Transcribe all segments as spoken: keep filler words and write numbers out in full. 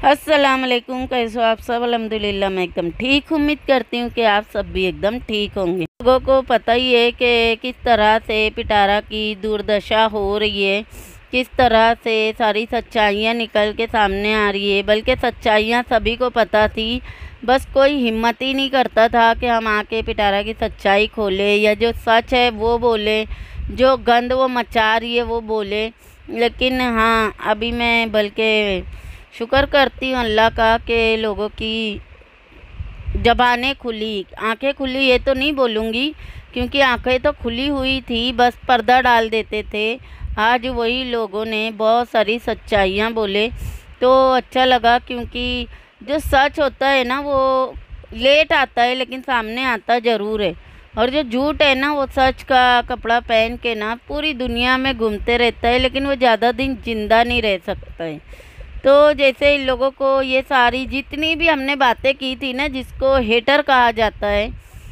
अस्सलाम वालेकुम, कैसे हो आप सब। अल्हम्दुलिल्लाह मैं एकदम ठीक। उम्मीद करती हूँ कि आप सब भी एकदम ठीक होंगे। लोगों को पता ही है कि किस तरह से पिटारा की दुर्दशा हो रही है, किस तरह से सारी सच्चाइयाँ निकल के सामने आ रही है। बल्कि सच्चाइयाँ सभी को पता थी, बस कोई हिम्मत ही नहीं करता था कि हम आके पिटारा की सच्चाई खोले या जो सच है वो बोले, जो गंद वो मचा रही है वो बोले। लेकिन हाँ, अभी मैं बल्कि शुक्र करती हूँ अल्लाह का कि लोगों की ज़बानें खुली, आंखें खुली। ये तो नहीं बोलूँगी क्योंकि आंखें तो खुली हुई थी, बस पर्दा डाल देते थे। आज वही लोगों ने बहुत सारी सच्चाइयाँ बोले तो अच्छा लगा, क्योंकि जो सच होता है ना वो लेट आता है लेकिन सामने आता ज़रूर है। और जो झूठ है ना वो सच का कपड़ा पहन के ना पूरी दुनिया में घूमते रहता है, लेकिन वो ज़्यादा दिन जिंदा नहीं रह सकता है। तो जैसे इन लोगों को ये सारी जितनी भी हमने बातें की थी ना, जिसको हेटर कहा जाता है,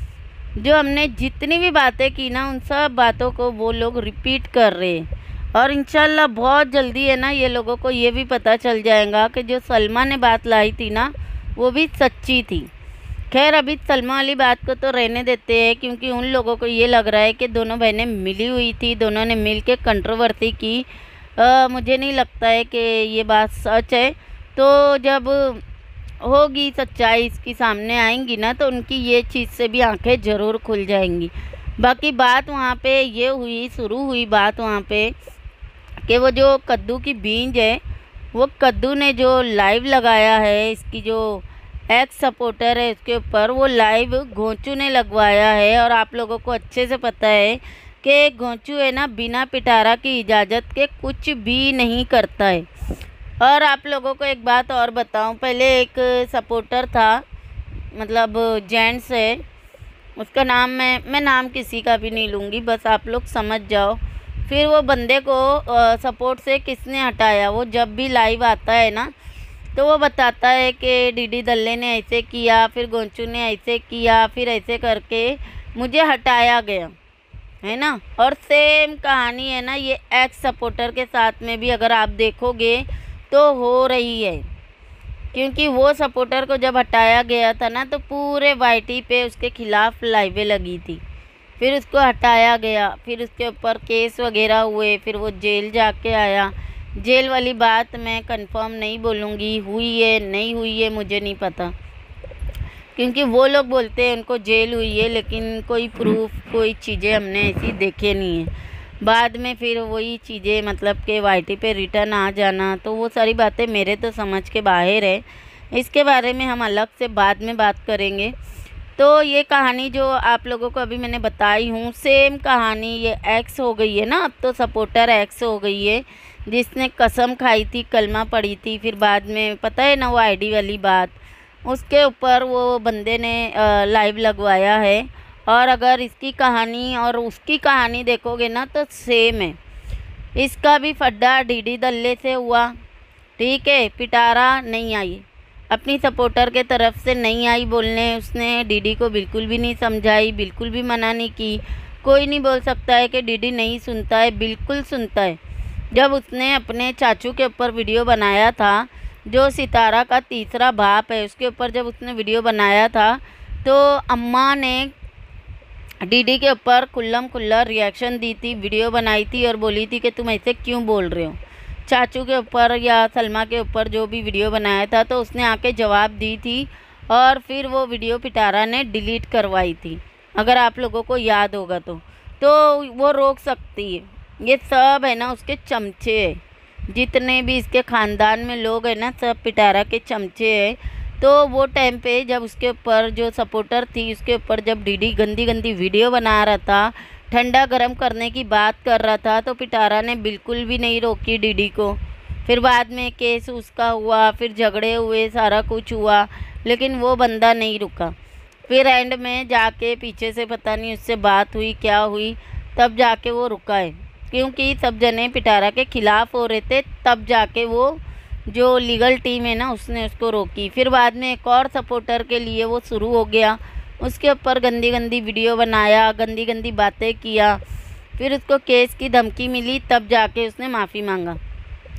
जो हमने जितनी भी बातें की ना उन सब बातों को वो लोग रिपीट कर रहे हैं। और इंशाल्लाह बहुत जल्दी है ना ये लोगों को ये भी पता चल जाएगा कि जो सलमा ने बात लाई थी ना वो भी सच्ची थी। खैर अभी सलमा वाली बात को तो रहने देते हैं, क्योंकि उन लोगों को ये लग रहा है कि दोनों बहनें मिली हुई थी, दोनों ने मिल के कंट्रोवर्सी की। आ, मुझे नहीं लगता है कि ये बात सच है। तो जब होगी सच्चाई इसकी सामने आएंगी ना तो उनकी ये चीज़ से भी आंखें ज़रूर खुल जाएंगी। बाकी बात वहाँ पे ये हुई, शुरू हुई बात वहाँ पे कि वो जो कद्दू की बीज है, वो कद्दू ने जो लाइव लगाया है, इसकी जो एक्स सपोर्टर है उसके ऊपर, वो लाइव घोंचू ने लगवाया है। और आप लोगों को अच्छे से पता है कि घोंचू है ना बिना पिटारा की इजाज़त के कुछ भी नहीं करता है। और आप लोगों को एक बात और बताऊं, पहले एक सपोर्टर था, मतलब जेंट्स है, उसका नाम मैं मैं नाम किसी का भी नहीं लूँगी, बस आप लोग समझ जाओ। फिर वो बंदे को सपोर्ट से किसने हटाया, वो जब भी लाइव आता है ना तो वो बताता है कि डीडी दल्ले ने ऐसे किया, फिर गोंचू ने ऐसे किया, फिर ऐसे करके मुझे हटाया गया, है ना। और सेम कहानी है ना ये एक्स सपोर्टर के साथ में भी अगर आप देखोगे तो हो रही है। क्योंकि वो सपोर्टर को जब हटाया गया था ना तो पूरे वाईटी पे उसके खिलाफ लाइवें लगी थी, फिर उसको हटाया गया, फिर उसके ऊपर केस वगैरह हुए, फिर वो जेल जाके आया। जेल वाली बात मैं कंफर्म नहीं बोलूँगी, हुई है नहीं हुई है मुझे नहीं पता, क्योंकि वो लोग बोलते हैं उनको जेल हुई है, लेकिन कोई प्रूफ कोई चीज़ें हमने ऐसी देखे नहीं है। बाद में फिर वही चीज़ें मतलब कि वाईटी पे रिटर्न आ जाना, तो वो सारी बातें मेरे तो समझ के बाहर है। इसके बारे में हम अलग से बाद में बात करेंगे। तो ये कहानी जो आप लोगों को अभी मैंने बताई हूँ, सेम कहानी ये एक्स हो गई है ना, अब तो सपोर्टर एक्स हो गई है, जिसने कसम खाई थी, कलमा पड़ी थी, फिर बाद में पता है ना वो आईडी वाली बात, उसके ऊपर वो बंदे ने लाइव लगवाया है। और अगर इसकी कहानी और उसकी कहानी देखोगे ना तो सेम है। इसका भी फड्डा डीडी दल्ले से हुआ, ठीक है। पिटारा नहीं आई, अपनी सपोर्टर के तरफ से नहीं आई बोलने, उसने डीडी को बिल्कुल भी नहीं समझाई, बिल्कुल भी मना नहीं की। कोई नहीं बोल सकता है कि डीडी नहीं सुनता है, बिल्कुल सुनता है। जब उसने अपने चाचू के ऊपर वीडियो बनाया था, जो सितारा का तीसरा बाप है, उसके ऊपर जब उसने वीडियो बनाया था तो अम्मा ने डीडी के ऊपर खुल्लम खुल्ला रिएक्शन दी थी, वीडियो बनाई थी और बोली थी कि तुम ऐसे क्यों बोल रहे हो चाचू के ऊपर या सलमा के ऊपर जो भी वीडियो बनाया था। तो उसने आके जवाब दी थी और फिर वो वीडियो पिटारा ने डिलीट करवाई थी, अगर आप लोगों को याद होगा तो तो वो रोक सकती है। ये सब है ना उसके चमचे है, जितने भी इसके ख़ानदान में लोग हैं ना सब पिटारा के चमचे हैं। तो वो टाइम पे जब उसके ऊपर जो सपोर्टर थी उसके ऊपर जब डीडी गंदी गंदी वीडियो बना रहा था, ठंडा गर्म करने की बात कर रहा था, तो पिटारा ने बिल्कुल भी नहीं रोकी डीडी को। फिर बाद में केस उसका हुआ, फिर झगड़े हुए, सारा कुछ हुआ, लेकिन वो बंदा नहीं रुका। फिर एंड में जाके पीछे से पता नहीं उससे बात हुई क्या हुई, तब जाके वो रुका है, क्योंकि सब जने पिटारा के ख़िलाफ़ हो रहे थे। तब जाके वो जो लीगल टीम है ना उसने उसको रोकी। फिर बाद में एक और सपोर्टर के लिए वो शुरू हो गया, उसके ऊपर गंदी गंदी वीडियो बनाया, गंदी गंदी बातें किया, फिर उसको केस की धमकी मिली, तब जाके उसने माफ़ी मांगा।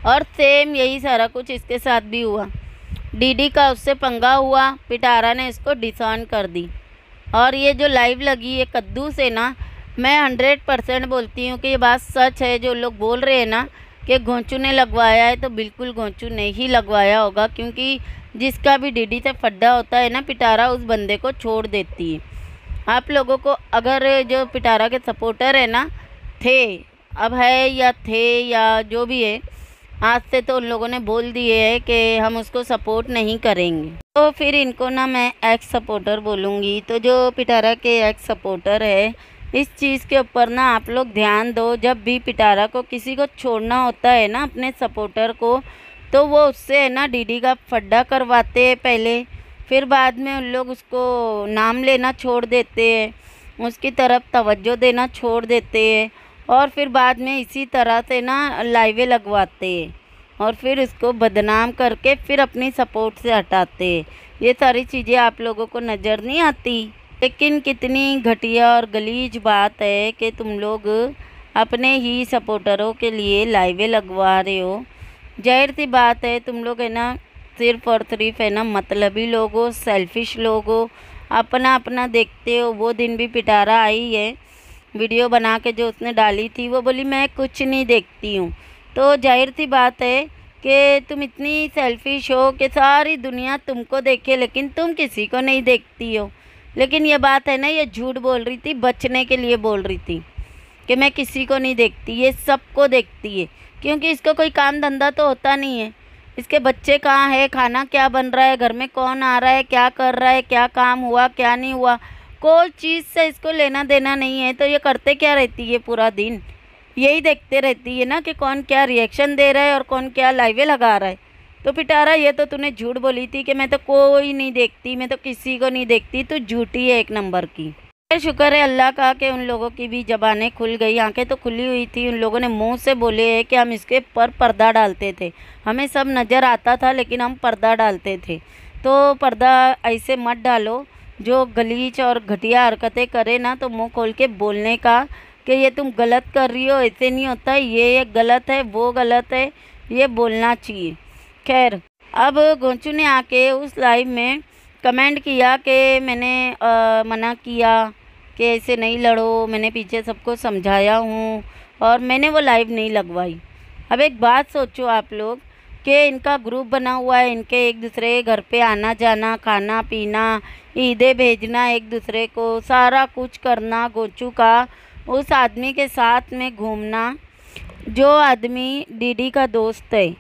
और सेम यही सारा कुछ इसके साथ भी हुआ। डीडी का उससे पंगा हुआ, पिटारा ने इसको डिसऑन कर दी। और ये जो लाइव लगी है कद्दू से ना, मैं हंड्रेड परसेंट बोलती हूँ कि ये बात सच है। जो लोग बोल रहे हैं ना कि गोंचू ने लगवाया है, तो बिल्कुल गोंचू ने ही लगवाया होगा, क्योंकि जिसका भी डीडी से फड्डा होता है ना, पिटारा उस बंदे को छोड़ देती है। आप लोगों को अगर जो पिटारा के सपोर्टर है ना, थे, अब है या थे या जो भी है, आज से तो उन लोगों ने बोल दिए है कि हम उसको सपोर्ट नहीं करेंगे, तो फिर इनको ना मैं एक्स सपोर्टर बोलूँगी। तो जो पिटारा के एक्स सपोर्टर है, इस चीज़ के ऊपर ना आप लोग ध्यान दो। जब भी पिटारा को किसी को छोड़ना होता है ना, अपने सपोर्टर को, तो वो उससे है ना डीडी का फड्डा करवाते हैं पहले, फिर बाद में उन लोग उसको नाम लेना छोड़ देते हैं, उसकी तरफ तवज्जो देना छोड़ देते हैं, और फिर बाद में इसी तरह से ना लाइवें लगवाते हैं और फिर उसको बदनाम करके फिर अपनी सपोर्ट से हटाते हैं। ये सारी चीज़ें आप लोगों को नज़र नहीं आती। लेकिन कितनी घटिया और गलीज बात है कि तुम लोग अपने ही सपोर्टरों के लिए लाइवें लगवा रहे हो। जाहिर सी बात है, तुम लोग है ना सिर्फ और सिर्फ है ना मतलबी लोग हो, सेल्फिश लोग हो, अपना अपना देखते हो। वो दिन भी पिटारा आई है, वीडियो बना के जो उसने डाली थी, वो बोली मैं कुछ नहीं देखती हूँ। तो जाहिर सी बात है कि तुम इतनी सेल्फिश हो कि सारी दुनिया तुमको देखे लेकिन तुम किसी को नहीं देखती हो। लेकिन ये बात है ना, ये झूठ बोल रही थी, बचने के लिए बोल रही थी कि मैं किसी को नहीं देखती, ये सबको देखती है, क्योंकि इसको कोई काम धंधा तो होता नहीं है। इसके बच्चे कहाँ है, खाना क्या बन रहा है, घर में कौन आ रहा है, क्या कर रहा है, क्या काम हुआ क्या नहीं हुआ, कोई चीज़ से इसको लेना देना नहीं है। तो ये करते क्या रहती है पूरा दिन, यही देखते रहती है ना कि कौन क्या रिएक्शन दे रहा है और कौन क्या लाइवें लगा रहा है। तो पिटारा, ये तो तूने झूठ बोली थी कि मैं तो कोई नहीं देखती, मैं तो किसी को नहीं देखती, तो झूठी है एक नंबर की। शुक्र है अल्लाह का कि उन लोगों की भी ज़बानें खुल गई, आंखें तो खुली हुई थी। उन लोगों ने मुंह से बोले है कि हम इसके पर पर्दा डालते थे, हमें सब नज़र आता था लेकिन हम पर्दा डालते थे। तो पर्दा ऐसे मत डालो, जो गलीच और घटिया हरकतें करे ना, तो मुंह खोल के बोलने का कि ये तुम गलत कर रही हो, ऐसे नहीं होता, ये ये गलत है, वो गलत है, ये बोलना चाहिए। खैर, अब गोंचू ने आके उस लाइव में कमेंट किया कि मैंने आ, मना किया कि ऐसे नहीं लड़ो, मैंने पीछे सबको समझाया हूँ और मैंने वो लाइव नहीं लगवाई। अब एक बात सोचो आप लोग कि इनका ग्रुप बना हुआ है, इनके एक दूसरे के घर पे आना जाना, खाना पीना, ईदें भेजना एक दूसरे को, सारा कुछ करना, गोंचू का उस आदमी के साथ में घूमना जो आदमी डीडी का दोस्त है।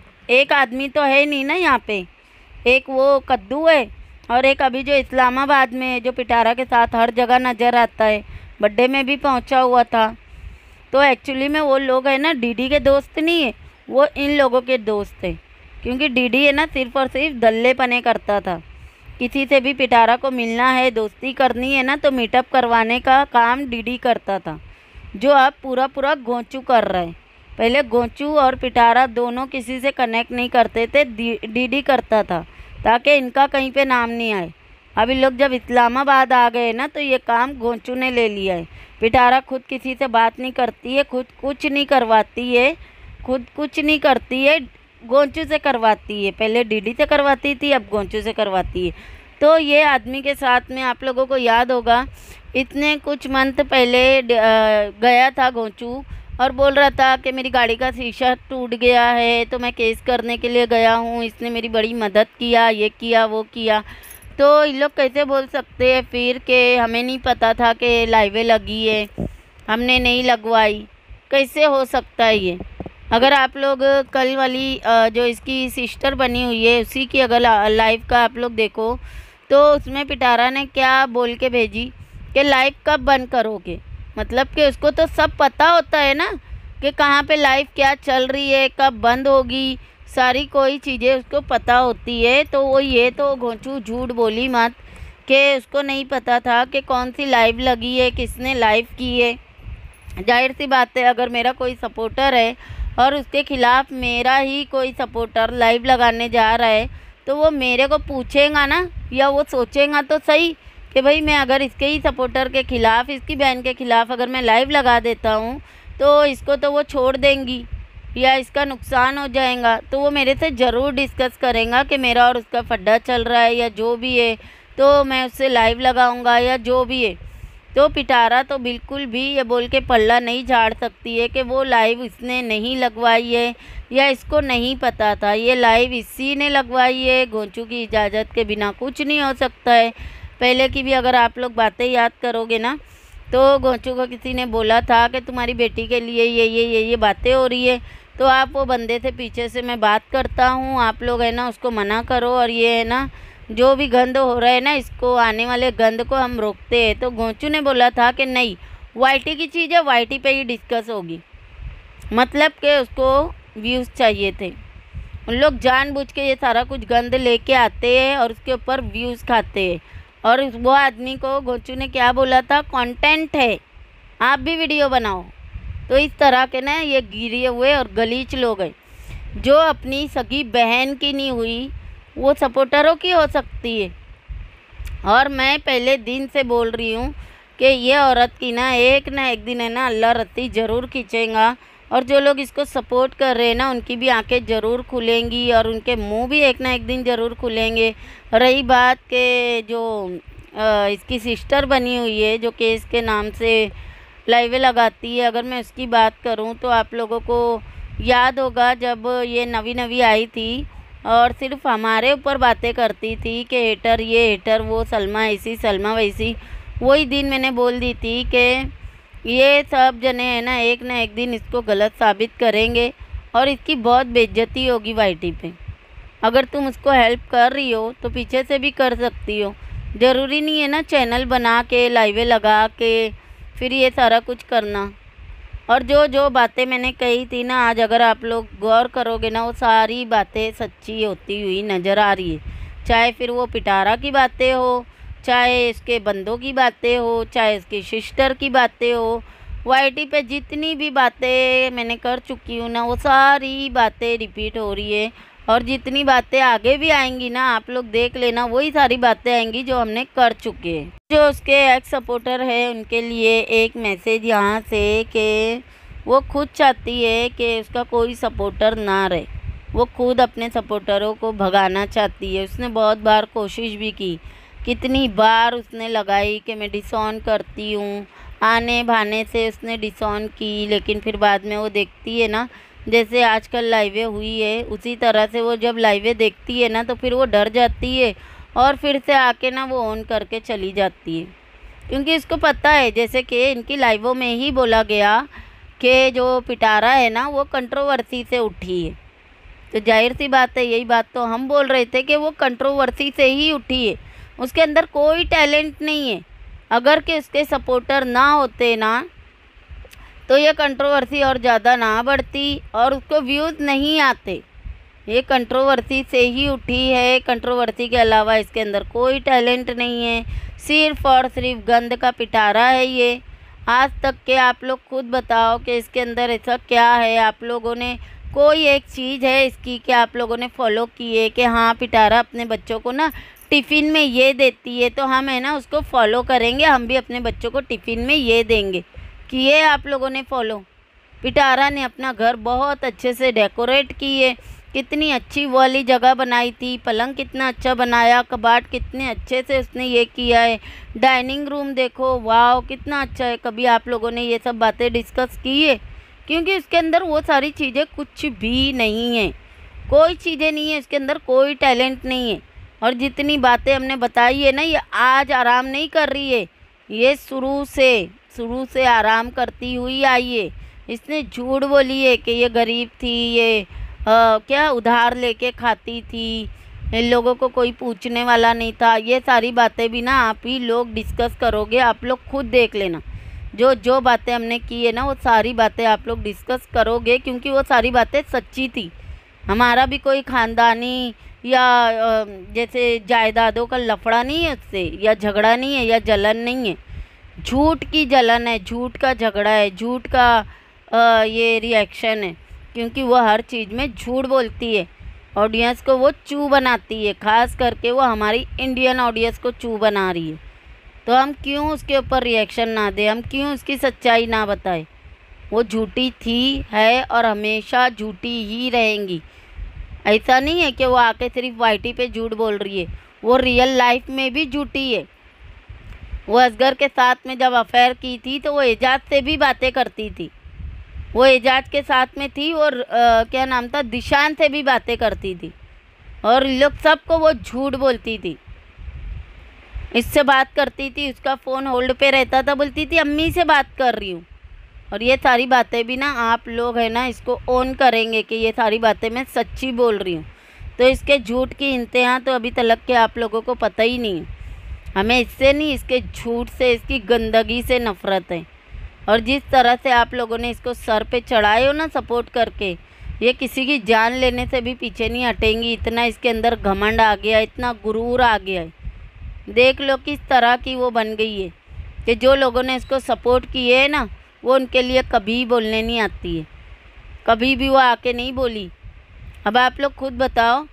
एक आदमी तो है नहीं ना यहाँ पे, एक वो कद्दू है और एक अभी जो इस्लामाबाद में है, जो पिटारा के साथ हर जगह नज़र आता है, बर्थडे में भी पहुँचा हुआ था। तो एक्चुअली में वो लोग है ना डीडी के दोस्त नहीं है, वो इन लोगों के दोस्त है, क्योंकि डीडी है ना सिर्फ और सिर्फ दल्ले पने करता था। किसी से भी पिटारा को मिलना है, दोस्ती करनी है ना, तो मीटअप करवाने का काम डीडी करता था, जो अब पूरा पूरा गोंचू कर रहा है। पहले गोंचू और पिटारा दोनों किसी से कनेक्ट नहीं करते थे, डीडी करता था ताकि इनका कहीं पे नाम नहीं आए। अभी लोग जब इस्लामाबाद आ गए ना, तो ये काम गोंचू ने ले लिया है। पिटारा खुद किसी से बात नहीं करती है, खुद कुछ नहीं करवाती है, खुद कुछ नहीं करती है, गोंचू से करवाती है। पहले डीडी से करवाती थी, अब गोंचू से करवाती है। तो ये आदमी के साथ में आप लोगों को याद होगा, इतने कुछ मंथ पहले गया था गोंचू और बोल रहा था कि मेरी गाड़ी का शीशा टूट गया है, तो मैं केस करने के लिए गया हूँ, इसने मेरी बड़ी मदद किया, ये किया वो किया। तो ये लोग कैसे बोल सकते हैं फिर कि हमें नहीं पता था कि लाइवें लगी है, हमने नहीं लगवाई? कैसे हो सकता है ये? अगर आप लोग कल वाली जो इसकी सिस्टर बनी हुई है उसी की अगर लाइव का आप लोग देखो, तो उसमें पिटारा ने क्या बोल के भेजी कि लाइव कब बंद करोगे। मतलब कि उसको तो सब पता होता है ना कि कहाँ पे लाइव क्या चल रही है, कब बंद होगी, सारी कोई चीज़ें उसको पता होती है। तो वो ये तो गोंचू झूठ बोली मत कि उसको नहीं पता था कि कौन सी लाइव लगी है, किसने लाइव की है। जाहिर सी बात है, अगर मेरा कोई सपोर्टर है और उसके ख़िलाफ़ मेरा ही कोई सपोर्टर लाइव लगाने जा रहा है, तो वो मेरे को पूछेगा ना, या वो सोचेगा तो सही कि भाई मैं अगर इसके ही सपोर्टर के ख़िलाफ़, इसकी बहन के ख़िलाफ़ अगर मैं लाइव लगा देता हूँ तो इसको तो वो छोड़ देंगी, या इसका नुकसान हो जाएगा, तो वो मेरे से ज़रूर डिस्कस करेगा कि मेरा और उसका फड्डा चल रहा है या जो भी है, तो मैं उससे लाइव लगाऊंगा या जो भी है। तो पिटारा तो बिल्कुल भी ये बोल के पल्ला नहीं झाड़ सकती है कि वो लाइव इसने नहीं लगवाई है या इसको नहीं पता था। ये लाइव इसी ने लगवाई है, गोंचू की इजाज़त के बिना कुछ नहीं हो सकता है। पहले की भी अगर आप लोग बातें याद करोगे ना, तो गोंचू को किसी ने बोला था कि तुम्हारी बेटी के लिए ये ये ये ये बातें हो रही है, तो आप वो बंदे थे पीछे से मैं बात करता हूँ, आप लोग है ना उसको मना करो, और ये है ना जो भी गंद हो रहा है ना, इसको आने वाले गंद को हम रोकते हैं। तो गोंचू ने बोला था कि नहीं, वाईटी की चीज़ है, वाईटी पे ही डिस्कस होगी, मतलब कि उसको व्यूज़ चाहिए थे। उन लोग जानबूझ के ये सारा कुछ गंद लेके आते हैं और उसके ऊपर व्यूज़ खाते हैं। और वो आदमी को गोंचू ने क्या बोला था, कंटेंट है, आप भी वीडियो बनाओ। तो इस तरह के ना ये गिरे हुए और गलीच लोग हैं, जो अपनी सगी बहन की नहीं हुई वो सपोर्टरों की हो सकती है। और मैं पहले दिन से बोल रही हूँ कि ये औरत की ना एक ना एक दिन है ना अल्लाह रत्ती ज़रूर खींचेगा, और जो लोग इसको सपोर्ट कर रहे हैं ना उनकी भी आंखें ज़रूर खुलेंगी और उनके मुंह भी एक ना एक दिन ज़रूर खुलेंगे। रही बात के जो आ, इसकी सिस्टर बनी हुई है जो केस के नाम से लाइवें लगाती है, अगर मैं उसकी बात करूं तो आप लोगों को याद होगा जब ये नवी नवी आई थी और सिर्फ हमारे ऊपर बातें करती थी कि हेटर ये हेटर वो, सलमा ऐसी सलमा वैसी। वही दिन मैंने बोल दी थी कि ये सब जने हैं ना एक ना एक दिन इसको गलत साबित करेंगे और इसकी बहुत बेइज्जती होगी वाईटी पे। अगर तुम उसको हेल्प कर रही हो तो पीछे से भी कर सकती हो, ज़रूरी नहीं है ना चैनल बना के लाइवें लगा के फिर ये सारा कुछ करना। और जो जो बातें मैंने कही थी ना, आज अगर आप लोग गौर करोगे ना, वो सारी बातें सच्ची होती हुई नज़र आ रही है। चाहे फिर वो पिटारा की बातें हो, चाहे इसके बंदों की बातें हो, चाहे इसकी सिस्टर की बातें हो, वाईटी पे जितनी भी बातें मैंने कर चुकी हूँ ना, वो सारी बातें रिपीट हो रही है। और जितनी बातें आगे भी आएंगी ना, आप लोग देख लेना, वही सारी बातें आएंगी जो हमने कर चुके हैं। जो उसके एक्स सपोर्टर है उनके लिए एक मैसेज यहाँ से कि वो खुद चाहती है कि उसका कोई सपोर्टर ना रहे, वो खुद अपने सपोर्टरों को भगाना चाहती है। उसने बहुत बार कोशिश भी की, कितनी बार उसने लगाई कि मैं डिसऑन करती हूँ, आने बहाने से उसने डिसऑन की, लेकिन फिर बाद में वो देखती है ना, जैसे आजकल लाइवें हुई है उसी तरह से वो जब लाइवें देखती है ना तो फिर वो डर जाती है और फिर से आके ना वो ऑन करके चली जाती है, क्योंकि इसको पता है जैसे कि इनकी लाइवों में ही बोला गया कि जो पिटारा है ना वो कंट्रोवर्सी से उठी है। तो जाहिर सी बात है, यही बात तो हम बोल रहे थे कि वो कंट्रोवर्सी से ही उठी है, उसके अंदर कोई टैलेंट नहीं है। अगर कि उसके सपोर्टर ना होते ना तो ये कंट्रोवर्सी और ज़्यादा ना बढ़ती और उसको व्यूज़ नहीं आते। ये कंट्रोवर्सी से ही उठी है, कंट्रोवर्सी के अलावा इसके अंदर कोई टैलेंट नहीं है, सिर्फ और सिर्फ गंद का पिटारा है ये। आज तक के आप लोग खुद बताओ कि इसके अंदर ऐसा क्या है, आप लोगों ने कोई एक चीज़ है इसकी कि आप लोगों ने फॉलो की है कि हाँ पिटारा अपने बच्चों को ना टिफ़िन में ये देती है तो हम है ना उसको फॉलो करेंगे, हम भी अपने बच्चों को टिफ़िन में ये देंगे। किए आप लोगों ने फॉलो? पिटारा ने अपना घर बहुत अच्छे से डेकोरेट की है, कितनी अच्छी वाली जगह बनाई थी, पलंग कितना अच्छा बनाया, कबाट कितने अच्छे से उसने ये किया है, डाइनिंग रूम देखो वाह कितना अच्छा है। कभी आप लोगों ने ये सब बातें डिस्कस की है? क्योंकि उसके अंदर वो सारी चीज़ें कुछ भी नहीं है, कोई चीज़ें नहीं है इसके अंदर, कोई टैलेंट नहीं है। और जितनी बातें हमने बताई है ना, ये आज आराम नहीं कर रही है, ये शुरू से शुरू से आराम करती हुई आई है। इसने झूठ बोली है कि ये गरीब थी, ये आ, क्या उधार लेके खाती थी, इन लोगों को कोई पूछने वाला नहीं था। ये सारी बातें भी ना आप ही लोग डिस्कस करोगे, आप लोग खुद देख लेना। जो जो बातें हमने की है ना वो सारी बातें आप लोग डिस्कस करोगे, क्योंकि वो सारी बातें सच्ची थी। हमारा भी कोई ख़ानदानी या जैसे जायदादों का लफड़ा नहीं है उससे, या झगड़ा नहीं है, या जलन नहीं है, झूठ की जलन है, झूठ का झगड़ा है, झूठ का आ, ये रिएक्शन है, क्योंकि वो हर चीज़ में झूठ बोलती है, ऑडियंस को वो चू बनाती है, ख़ास करके वो हमारी इंडियन ऑडियंस को चू बना रही है। तो हम क्यों उसके ऊपर रिएक्शन ना दें, हम क्यों उसकी सच्चाई ना बताएं? वो झूठी थी, है और हमेशा झूठी ही रहेंगी। ऐसा नहीं है कि वो आके सिर्फ वाईटी पे झूठ बोल रही है, वो रियल लाइफ में भी झूठी है। वो असगर के साथ में जब अफेयर की थी तो वो एजाज से भी बातें करती थी, वो एजाज के साथ में थी और आ, क्या नाम था, दिशान से भी बातें करती थी, और लोग सबको वो झूठ बोलती थी। इससे बात करती थी, उसका फ़ोन होल्ड पे रहता था, बोलती थी अम्मी से बात कर रही हूँ। और ये सारी बातें भी ना आप लोग है ना इसको ऑन करेंगे कि ये सारी बातें मैं सच्ची बोल रही हूँ। तो इसके झूठ की इंतहा तो अभी तक के आप लोगों को पता ही नहीं है। हमें इससे नहीं, इसके झूठ से, इसकी गंदगी से नफ़रत है। और जिस तरह से आप लोगों ने इसको सर पे चढ़ाए हो ना सपोर्ट करके, ये किसी की जान लेने से भी पीछे नहीं हटेंगी। इतना इसके अंदर घमंड आ गया, इतना गुरूर आ गया है। देख लो किस तरह की वो बन गई है कि जो लोगों ने इसको सपोर्ट किए है ना, वो उनके लिए कभी बोलने नहीं आती है, कभी भी वो आके नहीं बोली। अब आप लोग खुद बताओ,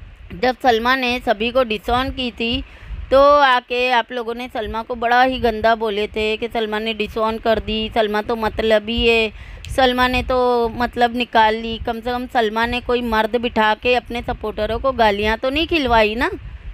जब सलमा ने सभी को डिसऑन की थी तो आके आप लोगों ने सलमा को बड़ा ही गंदा बोले थे कि सलमा ने डिसऑन कर दी, सलमा तो मतलबी है, सलमा ने तो मतलब निकाल ली। कम से कम सलमा ने कोई मर्द बिठा के अपने सपोर्टरों को गालियाँ तो नहीं खिलवाई ना,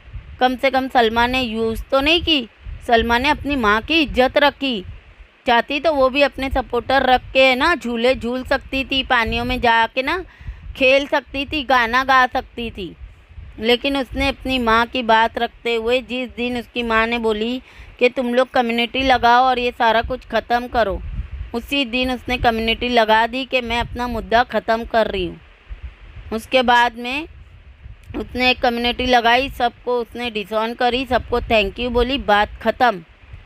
कम से कम सलमा ने यूज़ तो नहीं की। सलमा ने अपनी माँ की इज्जत रखी। चाहती तो वो भी अपने सपोर्टर रख के ना झूले झूल सकती थी, पानियों में जाके ना खेल सकती थी, गाना गा सकती थी। लेकिन उसने अपनी माँ की बात रखते हुए, जिस दिन उसकी माँ ने बोली कि तुम लोग कम्युनिटी लगाओ और ये सारा कुछ ख़त्म करो, उसी दिन उसने कम्युनिटी लगा दी कि मैं अपना मुद्दा ख़त्म कर रही हूँ। उसके बाद में उसने एक कम्युनिटी लगाई, सबको उसने डिसऑन करी, सबको थैंक यू बोली, बात ख़त्म।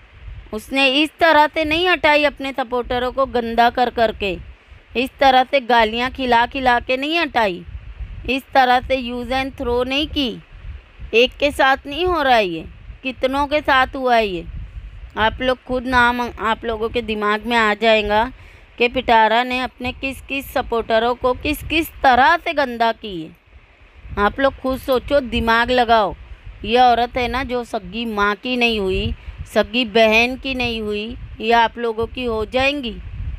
उसने इस तरह से नहीं हटाई अपने सपोर्टरों को गंदा कर कर के, इस तरह से गालियाँ खिला खिला के नहीं हटाई, इस तरह से यूज़ एंड थ्रो नहीं की। एक के साथ नहीं हो रहा है, ये कितनों के साथ हुआ है ये। आप लोग खुद नाम आप लोगों के दिमाग में आ जाएगा कि पिटारा ने अपने किस किस सपोर्टरों को किस किस तरह से गंदा की है। आप लोग खुद सोचो, दिमाग लगाओ। ये औरत है ना जो सगी माँ की नहीं हुई, सगी बहन की नहीं हुई, ये आप लोगों की हो जाएंगी।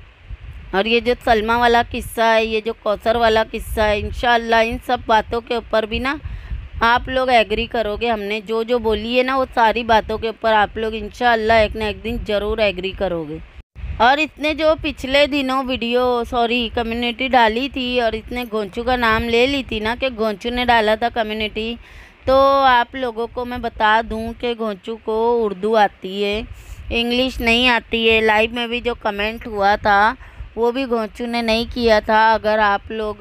और ये जो सलमा वाला किस्सा है, ये जो कौसर वाला किस्सा है, इंशाअल्लाह इन सब बातों के ऊपर भी ना आप लोग एग्री करोगे। हमने जो जो बोली है ना वो सारी बातों के ऊपर आप लोग इंशाअल्लाह एक ना एक दिन ज़रूर एग्री करोगे। और इसने जो पिछले दिनों वीडियो सॉरी कम्युनिटी डाली थी और इसने गोंचू का नाम ले ली थी ना कि गोंचू ने डाला था कम्युनिटी, तो आप लोगों को मैं बता दूं कि गोंचू को उर्दू आती है, इंग्लिश नहीं आती है। लाइव में भी जो कमेंट हुआ था वो भी गोंचू ने नहीं किया था। अगर आप लोग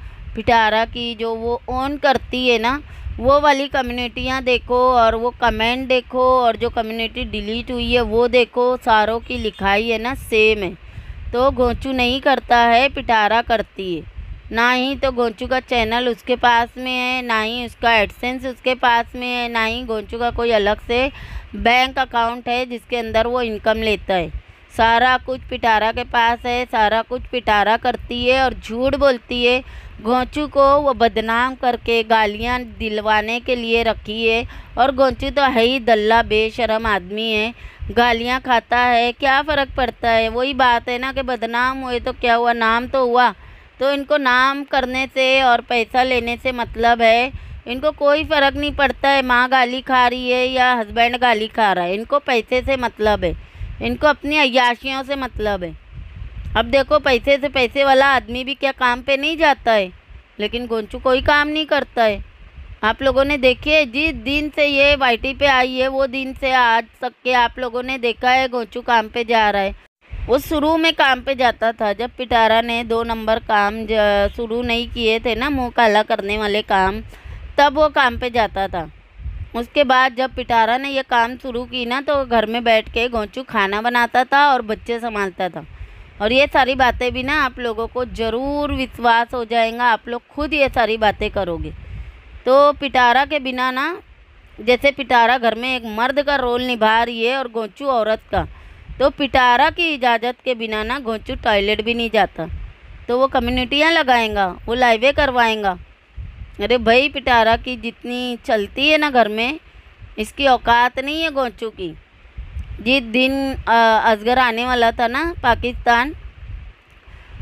पिटारा की जो वो ऑन करती है ना वो वाली कम्युनिटियाँ देखो और वो कमेंट देखो और जो कम्युनिटी डिलीट हुई है वो देखो, सारों की लिखाई है ना सेम है। तो गोंचू नहीं करता है, पिटारा करती है। ना ही तो गोंचू का चैनल उसके पास में है, ना ही उसका एडसेंस उसके पास में है, ना ही गोंचू का कोई अलग से बैंक अकाउंट है जिसके अंदर वो इनकम लेता है। सारा कुछ पिटारा के पास है, सारा कुछ पिटारा करती है और झूठ बोलती है। गोंचू को वो बदनाम करके गालियाँ दिलवाने के लिए रखी है। और गोंचू तो है ही दल्ला बेशरम आदमी है, गालियाँ खाता है, क्या फ़र्क पड़ता है। वही बात है ना कि बदनाम हुए तो क्या हुआ, नाम तो हुआ। तो इनको नाम करने से और पैसा लेने से मतलब है, इनको कोई फ़र्क नहीं पड़ता है माँ गाली खा रही है या हस्बैंड गाली खा रहा है, इनको पैसे से मतलब है, इनको अपनी अय्याशियों से मतलब है। अब देखो, पैसे से पैसे वाला आदमी भी क्या काम पे नहीं जाता है, लेकिन गोंचू कोई काम नहीं करता है। आप लोगों ने देखिए, जिस दिन से ये वाईटी पे आई है वो दिन से आज तक के आप लोगों ने देखा है गोंचू काम पे जा रहा है। वो शुरू में काम पे जाता था जब पिटारा ने दो नंबर काम शुरू नहीं किए थे ना, मुंह काला करने वाले काम, तब वो काम पे जाता था। उसके बाद जब पिटारा ने ये काम शुरू की ना तो घर में बैठ के गोंचू खाना बनाता था और बच्चे संभालता था। और ये सारी बातें भी ना आप लोगों को ज़रूर विश्वास हो जाएगा, आप लोग खुद ये सारी बातें करोगे। तो पिटारा के बिना ना, जैसे पिटारा घर में एक मर्द का रोल निभा रही है और गोंचू औरत का, तो पिटारा की इजाज़त के बिना ना गोंचू टॉयलेट भी नहीं जाता। तो वो कम्युनिटियाँ लगाएगा, वो लाइवें करवाएगा। अरे भाई, पिटारा की जितनी चलती है ना घर में, इसकी औकात नहीं है गोंचू की। जिस दिन असगर आने वाला था ना पाकिस्तान,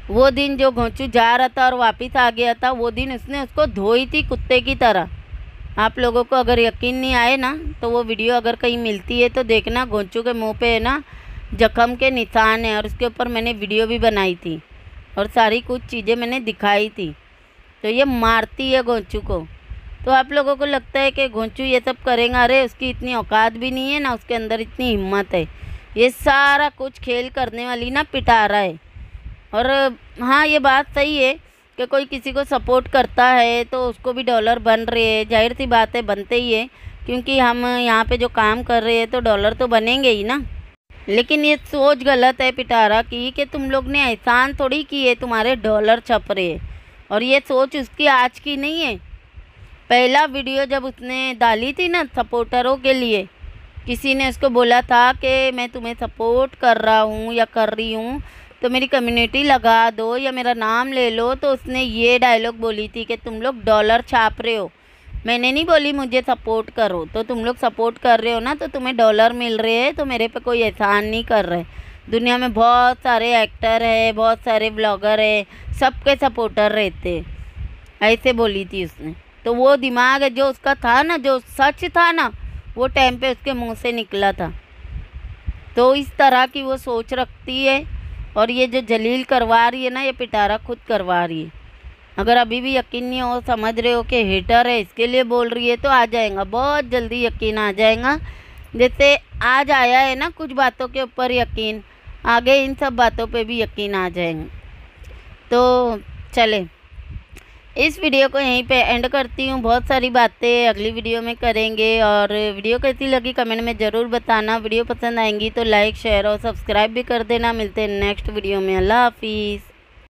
वो दिन जो घोंचू जा रहा था और वापस आ गया था, वो दिन उसने उसको धोई थी कुत्ते की तरह। आप लोगों को अगर यकीन नहीं आए ना तो वो वीडियो अगर कहीं मिलती है तो देखना। घोंचू के मुंह पे है ना जख्म के निशान है और उसके ऊपर मैंने वीडियो भी बनाई थी और सारी कुछ चीज़ें मैंने दिखाई थी। तो ये मारती है घोंचू को। तो आप लोगों को लगता है कि घोंचू ये सब करेगा, अरे उसकी इतनी औकात भी नहीं है ना, उसके अंदर इतनी हिम्मत है। ये सारा कुछ खेल करने वाली ना पिटारा है। और हाँ, ये बात सही है कि कोई किसी को सपोर्ट करता है तो उसको भी डॉलर बन रहे हैं, जाहिर सी बात है, बनते ही है, क्योंकि हम यहाँ पे जो काम कर रहे हैं तो डॉलर तो बनेंगे ही ना। लेकिन ये सोच गलत है पिटारा की कि तुम लोग ने एहसान थोड़ी किए, तुम्हारे डॉलर छप रहे हैं। और ये सोच उसकी आज की नहीं है। पहला वीडियो जब उसने डाली थी ना सपोर्टरों के लिए, किसी ने उसको बोला था कि मैं तुम्हें सपोर्ट कर रहा हूँ या कर रही हूँ तो मेरी कम्युनिटी लगा दो या मेरा नाम ले लो, तो उसने ये डायलॉग बोली थी कि तुम लोग डॉलर छाप रहे हो। मैंने नहीं बोली मुझे सपोर्ट करो, तो तुम लोग सपोर्ट कर रहे हो ना तो तुम्हें डॉलर मिल रहे हैं, तो मेरे पे कोई एहसान नहीं कर रहे। दुनिया में बहुत सारे एक्टर है, बहुत सारे ब्लॉगर है, सबके सपोर्टर रहते, ऐसे बोली थी उसने। तो वो दिमाग है जो उसका था ना, जो सच था ना, वो टाइम पे उसके मुंह से निकला था। तो इस तरह की वो सोच रखती है। और ये जो जलील करवा रही है ना, ये पिटारा खुद करवा रही है। अगर अभी भी यकीन नहीं हो, समझ रहे हो कि हेटर है इसके लिए बोल रही है, तो आ जाएगा, बहुत जल्दी यकीन आ जाएगा। जैसे आज आया है ना कुछ बातों के ऊपर यकीन, आगे इन सब बातों पे भी यकीन आ जाएगा। तो चले, इस वीडियो को यहीं पे एंड करती हूँ। बहुत सारी बातें अगली वीडियो में करेंगे। और वीडियो कैसी लगी कमेंट में ज़रूर बताना। वीडियो पसंद आएंगी तो लाइक शेयर और सब्सक्राइब भी कर देना। मिलते हैं नेक्स्ट वीडियो में। अल्लाह हाफिज़।